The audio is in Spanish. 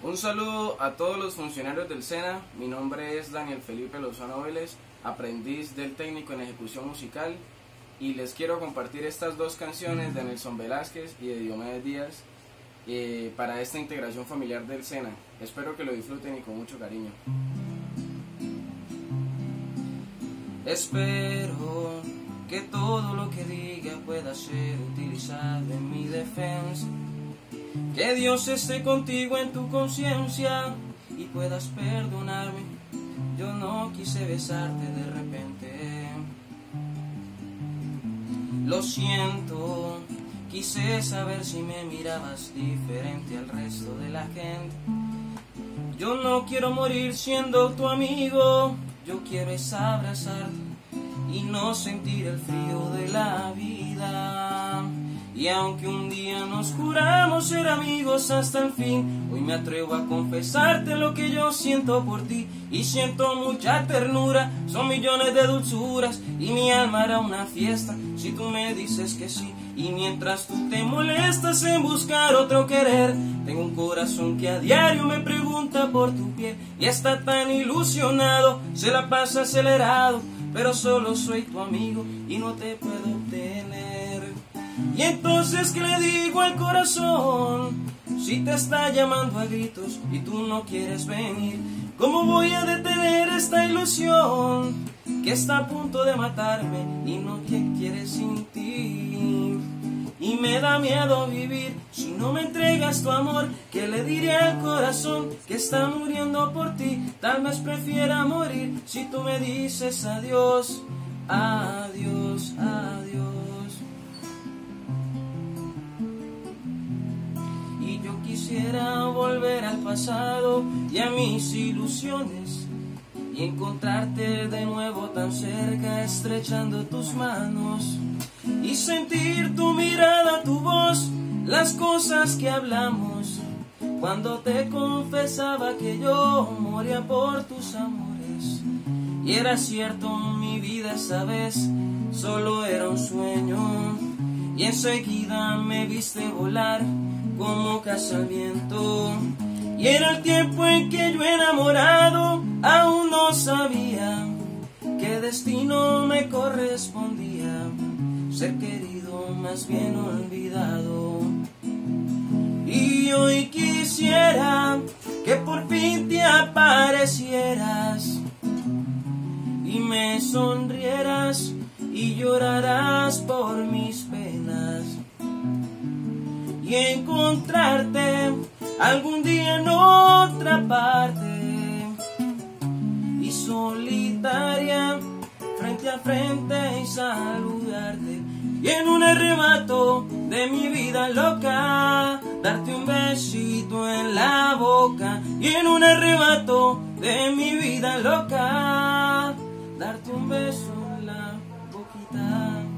Un saludo a todos los funcionarios del SENA. Mi nombre es Daniel Felipe Lozano Vélez, aprendiz del técnico en ejecución musical, y les quiero compartir estas dos canciones de Nelson Velázquez y de Diomedes Díaz para esta integración familiar del SENA. Espero que lo disfruten y con mucho cariño. Espero que todo lo que diga pueda ser utilizado en mi defensa. Que Dios esté contigo en tu conciencia y puedas perdonarme. Yo no quise besarte de repente. Lo siento, quise saber si me mirabas diferente al resto de la gente. Yo no quiero morir siendo tu amigo. Yo quiero es abrazarte y no sentir el frío de la vida. Y aunque un día nos juramos ser amigos hasta el fin, hoy me atrevo a confesarte lo que yo siento por ti. Y siento mucha ternura, son millones de dulzuras, y mi alma hará una fiesta si tú me dices que sí. Y mientras tú te molestas en buscar otro querer, tengo un corazón que a diario me pregunta por tu piel. Y está tan ilusionado, se la pasa acelerado, pero solo soy tu amigo y no te puedo obtener. Y entonces, ¿qué le digo al corazón si te está llamando a gritos y tú no quieres venir? ¿Cómo voy a detener esta ilusión que está a punto de matarme y no quiere sin ti? Y me da miedo vivir si no me entregas tu amor. ¿Qué le diré al corazón que está muriendo por ti? Tal vez prefiera morir si tú me dices adiós, adiós, adiós. Y yo quisiera volver al pasado y a mis ilusiones y encontrarte de nuevo tan cerca, estrechando tus manos y sentir tu mirada, tu voz, las cosas que hablamos cuando te confesaba que yo moría por tus amores. Y era cierto, mi vida esa vez solo era un sueño, y enseguida me viste volar como casa al viento. Y era el tiempo en que yo enamorado aún no sabía qué destino me correspondía, ser querido más bien olvidado. Y hoy quisiera que por fin te aparecieras y me sonrieras y llorarás por mis penas, y encontrarte algún día en otra parte y solitaria frente a frente y saludarte, y en un arrebato de mi vida loca darte un besito en la boca, y en un arrebato de mi vida loca darte un beso en la boquita.